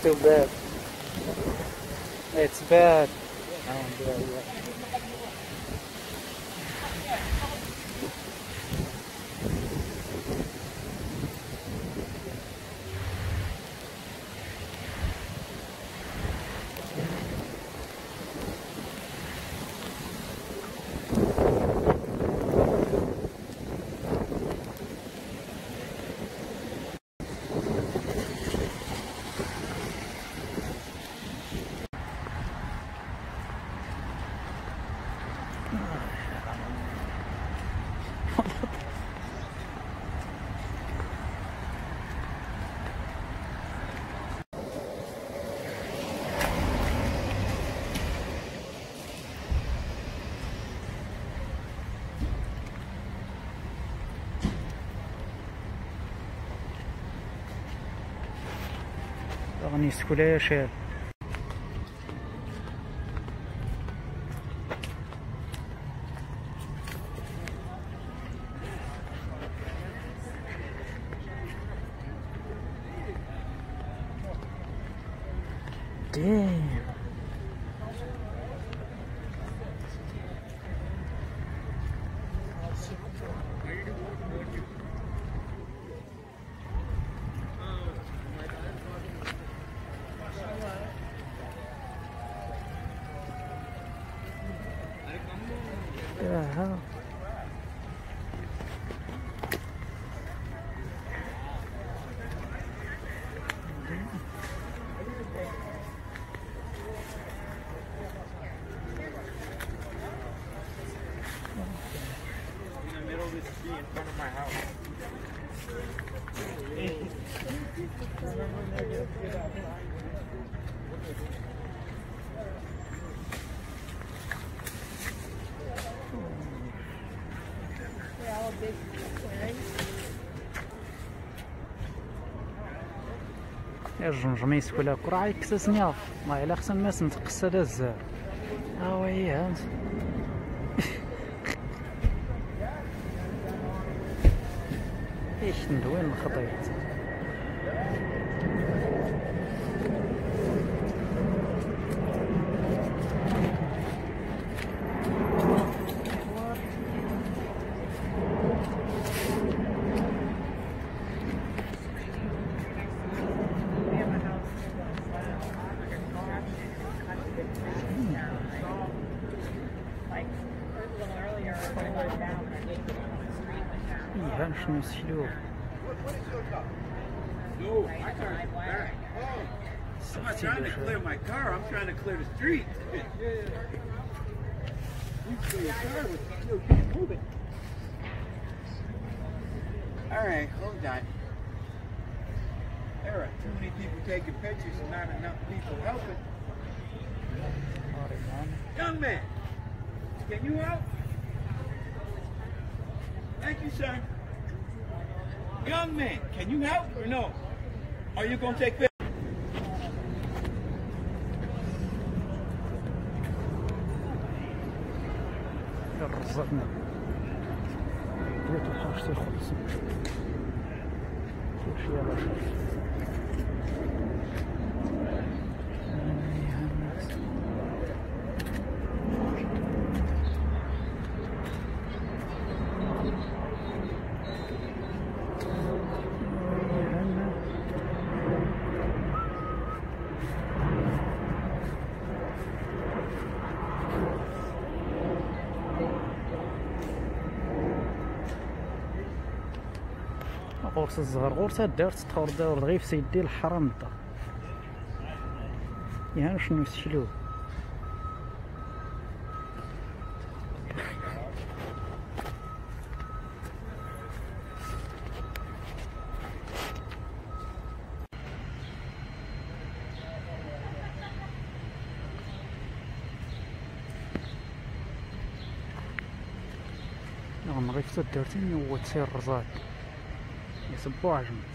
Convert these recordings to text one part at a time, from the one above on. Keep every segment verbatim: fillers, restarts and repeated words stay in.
too bad. It's bad. Oh, yeah, yeah. راني سكولا شال. Damn. The hell? In the middle of this tree in front of my house. الجمجمة يسكولا كرة يكسسني ما إلا خصنا الناس نتقصى الزاف. ها هي هانت. ايش ندوين الخطيط. إيه شنو يسحلوه. No, my car's back. Oh, I'm not trying to clear my car. I'm trying to clear the street. You clear your car with you can't move it. All right, hold on. There are too many people taking pictures and not enough people helping. Young man, can you help? Thank you, sir. Young man, can you help or no? Are you going to take pictures? رزقنا بيت حاجتي خلص كل شيء على خير. غورس الزهر غورسها دارت تطور داور غير في سيدي الحرام دا يعني شنو يسحلوه. نعم غير في دارتين هو تسير الرزاق يصبوا عجمت.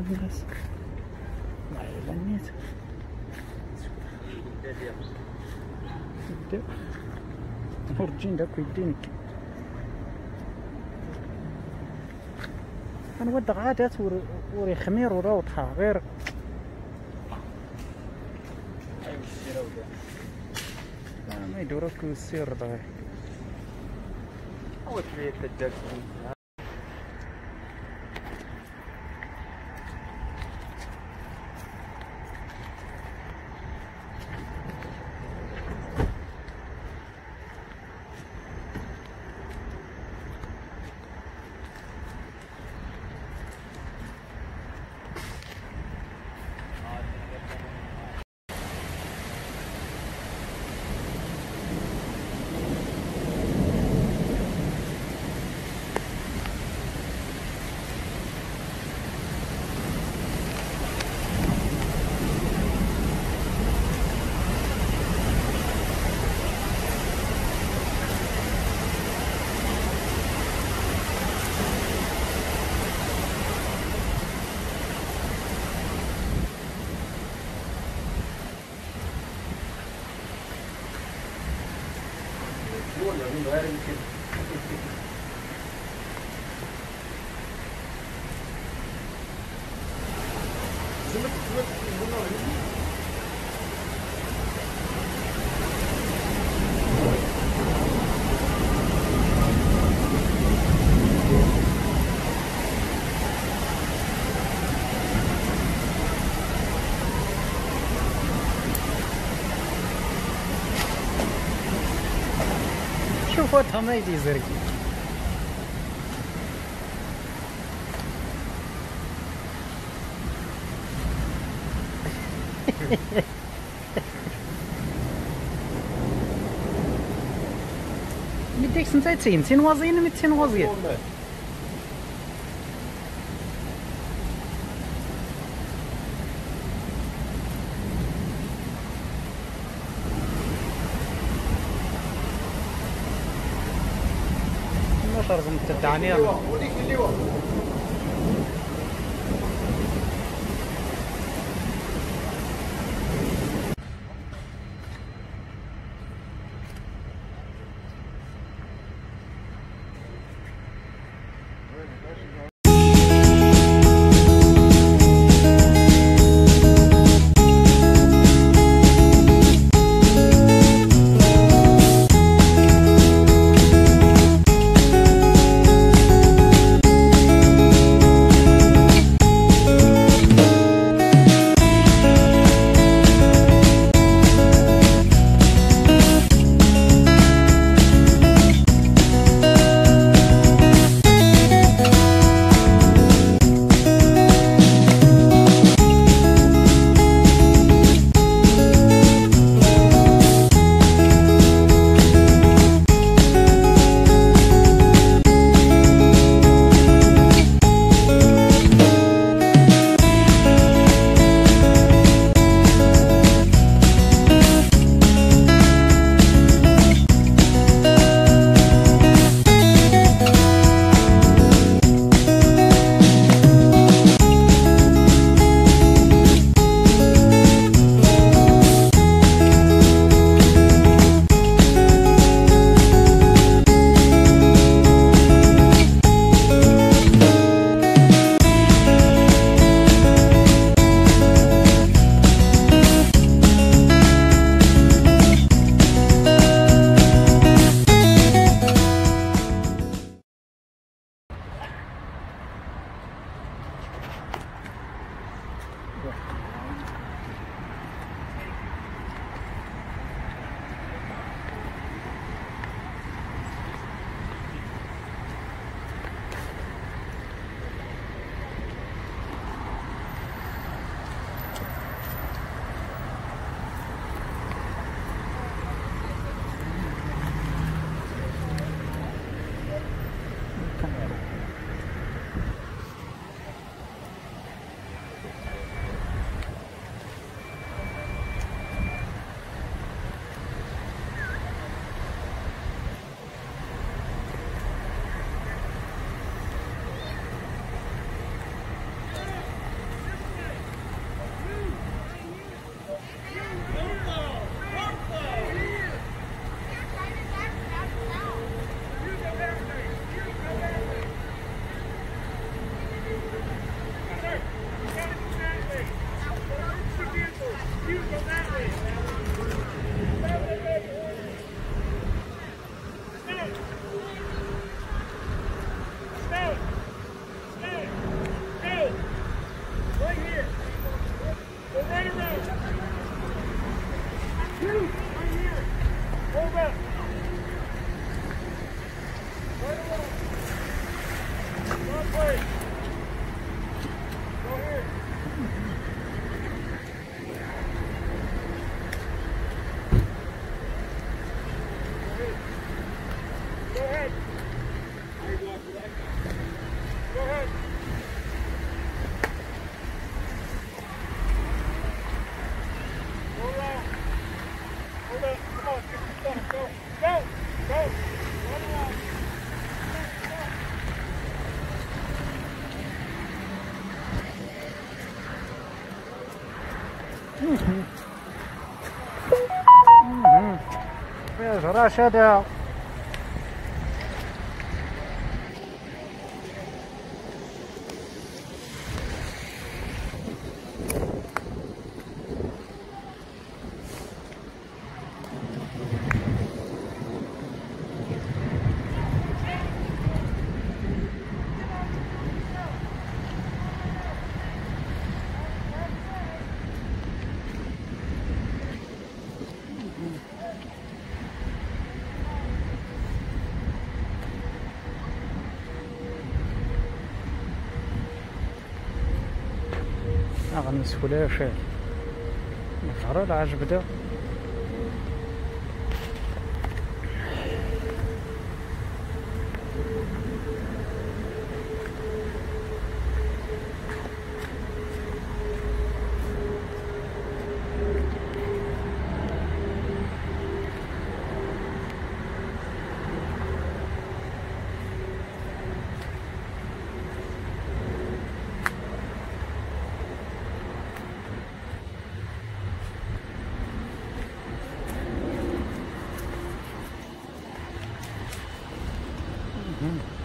الناس والله إلا نيت يبدا ورجين داك ويدينك غنود غادات وري خمير وروطها غير ما يدوروك السير ضايع هو تريد الدرس شوفوها ما يدي زرقي مديك سنتين تين وازين متين وازين شرزم تدعني فيها جراش هذا. غنمسكو ليها شاف الفرا العجب دا. Mm-hmm.